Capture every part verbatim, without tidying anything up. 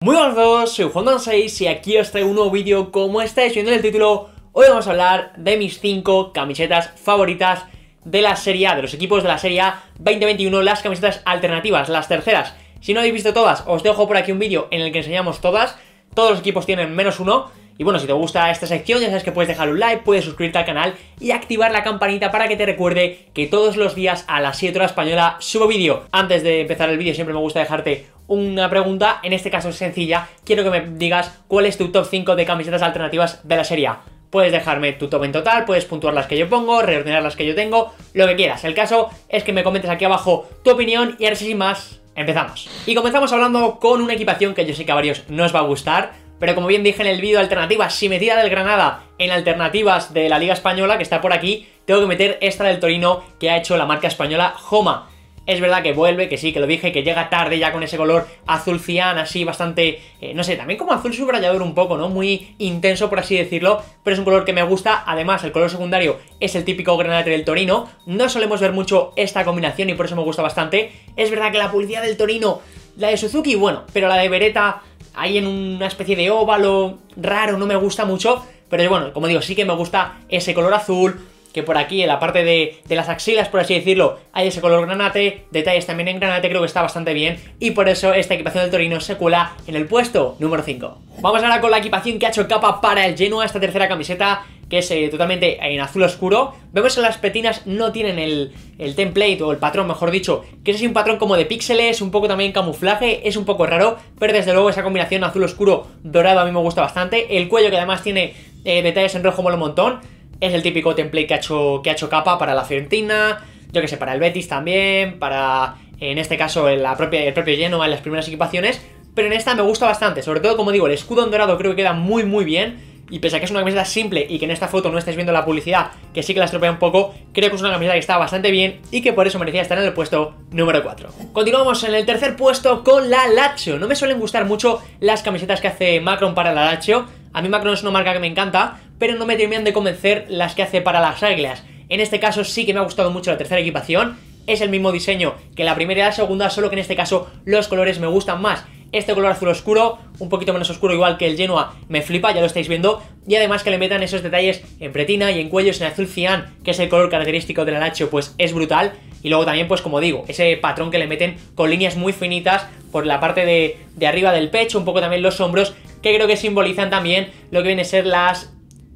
Muy buenas a todos, soy Juan seis y aquí os traigo un nuevo vídeo. Como estáis viendo en el título, hoy vamos a hablar de mis cinco camisetas favoritas de la Serie A, de los equipos de la Serie A veinte veintiuno, las camisetas alternativas, las terceras. Si no habéis visto todas, os dejo por aquí un vídeo en el que enseñamos todas. Todos los equipos tienen menos uno. Y bueno, si te gusta esta sección ya sabes que puedes dejar un like, puedes suscribirte al canal y activar la campanita para que te recuerde que todos los días a las siete horas española subo vídeo. Antes de empezar el vídeo siempre me gusta dejarte una pregunta, en este caso es sencilla. Quiero que me digas cuál es tu top cinco de camisetas alternativas de la Serie A. Puedes dejarme tu top en total, puedes puntuar las que yo pongo, reordenar las que yo tengo, lo que quieras. El caso es que me comentes aquí abajo tu opinión y ahora sí, sin más, empezamos. Y comenzamos hablando con una equipación que yo sé que a varios no os va a gustar, pero como bien dije en el vídeo de alternativas, si me tira del Granada en alternativas de la Liga Española, que está por aquí, tengo que meter esta del Torino que ha hecho la marca española Homa. Es verdad que vuelve, que sí, que lo dije, que llega tarde ya con ese color azul cian, así bastante, eh, no sé, también como azul subrayador un poco, ¿no? Muy intenso, por así decirlo, pero es un color que me gusta. Además, el color secundario es el típico granate del Torino. No solemos ver mucho esta combinación y por eso me gusta bastante. Es verdad que la publicidad del Torino, la de Suzuki, bueno, pero la de Beretta, ahí en una especie de óvalo raro, no me gusta mucho. Pero bueno, como digo, sí que me gusta ese color azul, que por aquí en la parte de, de las axilas, por así decirlo, hay ese color granate, detalles también en granate, creo que está bastante bien, y por eso esta equipación del Torino se cuela en el puesto número cinco. Vamos ahora con la equipación que ha hecho capa para el Genoa, esta tercera camiseta, que es eh, totalmente en azul oscuro. Vemos que las petinas no tienen el, el template, o el patrón, mejor dicho, que es así un patrón como de píxeles, un poco también camuflaje, es un poco raro, pero desde luego esa combinación azul oscuro dorado a mí me gusta bastante. El cuello, que además tiene eh, detalles en rojo, mola un montón. Es el típico template que ha hecho, que ha hecho capa para la Fiorentina, yo que sé, para el Betis también, para, en este caso, el, la propia, el propio Genoa en las primeras equipaciones. Pero en esta me gusta bastante, sobre todo, como digo, el escudo en dorado creo que queda muy muy bien. Y pese a que es una camiseta simple y que en esta foto no estés viendo la publicidad, que sí que la estropea un poco, creo que es una camiseta que está bastante bien y que por eso merecía estar en el puesto número cuatro. Continuamos en el tercer puesto con la Lazio. No me suelen gustar mucho las camisetas que hace Macron para la Lazio. A mí Macron es una marca que me encanta, pero no me terminan de convencer las que hace para las Águilas. En este caso sí que me ha gustado mucho la tercera equipación. Es el mismo diseño que la primera y la segunda, solo que en este caso los colores me gustan más. Este color azul oscuro, un poquito menos oscuro igual que el Genoa, me flipa, ya lo estáis viendo. Y además que le metan esos detalles en pretina y en cuellos en azul cian, que es el color característico de la Lazio, pues es brutal. Y luego también, pues como digo, ese patrón que le meten con líneas muy finitas por la parte de, de arriba del pecho, un poco también los hombros, que creo que simbolizan también lo que viene a ser las...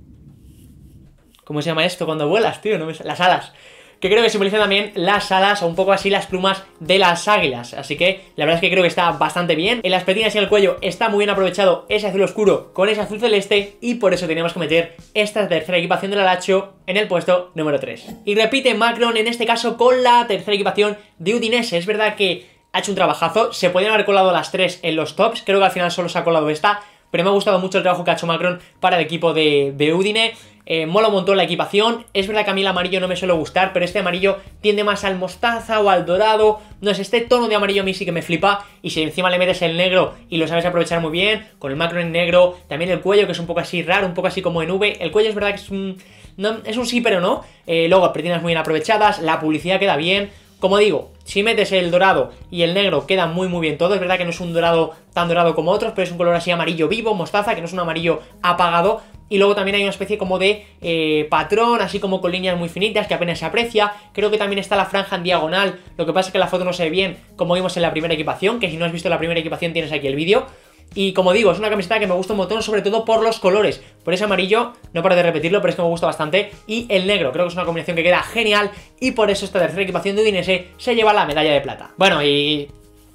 ¿Cómo se llama esto cuando vuelas, tío? No me... Las alas. Que creo que simbolizan también las alas o un poco así las plumas de las águilas. Así que la verdad es que creo que está bastante bien. En las petinas y el cuello está muy bien aprovechado ese azul oscuro con ese azul celeste, y por eso teníamos que meter esta tercera equipación de la Lazio en el puesto número tres. Y repite Macron en este caso con la tercera equipación de Udinese. Es verdad que ha hecho un trabajazo, se podían haber colado las tres en los tops, creo que al final solo se ha colado esta, pero me ha gustado mucho el trabajo que ha hecho Macron para el equipo de, de Udine. Eh, mola un montón la equipación. Es verdad que a mí el amarillo no me suele gustar, pero este amarillo tiende más al mostaza o al dorado. No sé, este tono de amarillo a mí sí que me flipa. Y si encima le metes el negro y lo sabes aprovechar muy bien, con el Macron en negro, también el cuello que es un poco así raro, un poco así como en V. El cuello es verdad que es un, no, es un sí pero no. eh, Luego pretinas muy bien aprovechadas, la publicidad queda bien. Como digo, si metes el dorado y el negro queda muy muy bien todo. Es verdad que no es un dorado tan dorado como otros, pero es un color así amarillo vivo, mostaza, que no es un amarillo apagado. Y luego también hay una especie como de eh, patrón, así como con líneas muy finitas que apenas se aprecia. Creo que también está la franja en diagonal, lo que pasa es que la foto no se ve bien como vimos en la primera equipación, que si no has visto la primera equipación tienes aquí el vídeo. Y como digo, es una camiseta que me gusta un montón, sobre todo por los colores. Por ese amarillo, no paro de repetirlo, pero es que me gusta bastante. Y el negro, creo que es una combinación que queda genial. Y por eso esta tercera equipación de Udinese se lleva la medalla de plata. Bueno, y...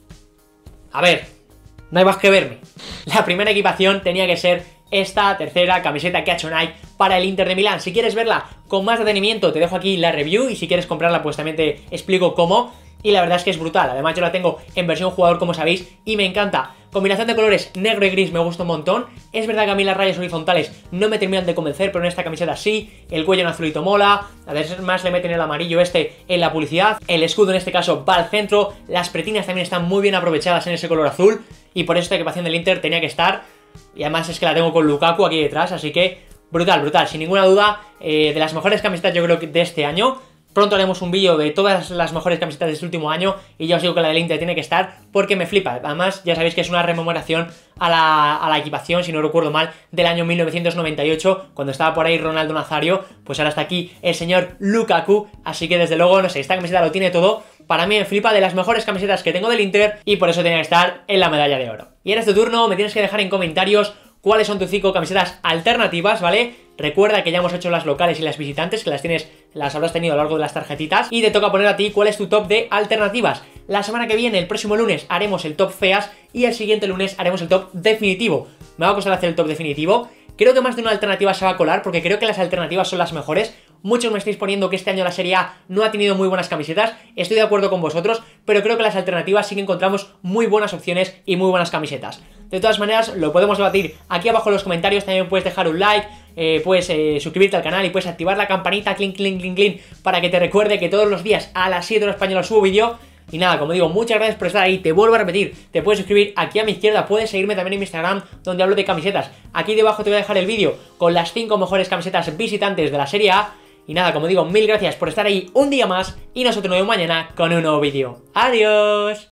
a ver, no hay más que verme. La primera equipación tenía que ser esta tercera camiseta que ha hecho Nike para el Inter de Milán. Si quieres verla con más detenimiento, te dejo aquí la review, y si quieres comprarla, pues también te explico cómo. Y la verdad es que es brutal. Además yo la tengo en versión jugador, como sabéis, y me encanta. Combinación de colores negro y gris me gusta un montón. Es verdad que a mí las rayas horizontales no me terminan de convencer, pero en esta camiseta sí. El cuello en azulito mola. Además le meten el amarillo este en la publicidad. El escudo en este caso va al centro. Las pretinas también están muy bien aprovechadas en ese color azul, y por eso esta equipación del Inter tenía que estar. Y además es que la tengo con Lukaku aquí detrás, así que brutal, brutal, sin ninguna duda, eh, de las mejores camisetas yo creo que de este año. Pronto haremos un vídeo de todas las mejores camisetas de este último año y ya os digo que la del Inter tiene que estar porque me flipa. Además, ya sabéis que es una rememoración a la, a la equipación, si no recuerdo mal, del año mil novecientos noventa y ocho, cuando estaba por ahí Ronaldo Nazario, pues ahora está aquí el señor Lukaku, así que desde luego, no sé, esta camiseta lo tiene todo. Para mí me flipa, de las mejores camisetas que tengo del Inter y por eso tiene que estar en la medalla de oro. Y en este turno me tienes que dejar en comentarios cuáles son tus cinco camisetas alternativas, ¿vale? Recuerda que ya hemos hecho las locales y las visitantes, que las tienes, las habrás tenido a lo largo de las tarjetitas. Y te toca poner a ti cuál es tu top de alternativas. La semana que viene, el próximo lunes, haremos el top feas y el siguiente lunes haremos el top definitivo. Me va a costar hacer el top definitivo. Creo que más de una alternativa se va a colar porque creo que las alternativas son las mejores. Muchos me estáis poniendo que este año la Serie A no ha tenido muy buenas camisetas. Estoy de acuerdo con vosotros, pero creo que las alternativas sí que encontramos muy buenas opciones y muy buenas camisetas. De todas maneras, lo podemos debatir aquí abajo en los comentarios. También puedes dejar un like, eh, puedes eh, suscribirte al canal y puedes activar la campanita, clink, clink, clink, clink, para que te recuerde que todos los días a las siete horas española subo vídeo. Y nada, como digo, muchas gracias por estar ahí. Te vuelvo a repetir, te puedes suscribir aquí a mi izquierda. Puedes seguirme también en mi Instagram, donde hablo de camisetas. Aquí debajo te voy a dejar el vídeo con las cinco mejores camisetas visitantes de la Serie A. Y nada, como digo, mil gracias por estar ahí un día más. Y nosotros nos vemos mañana con un nuevo vídeo. ¡Adiós!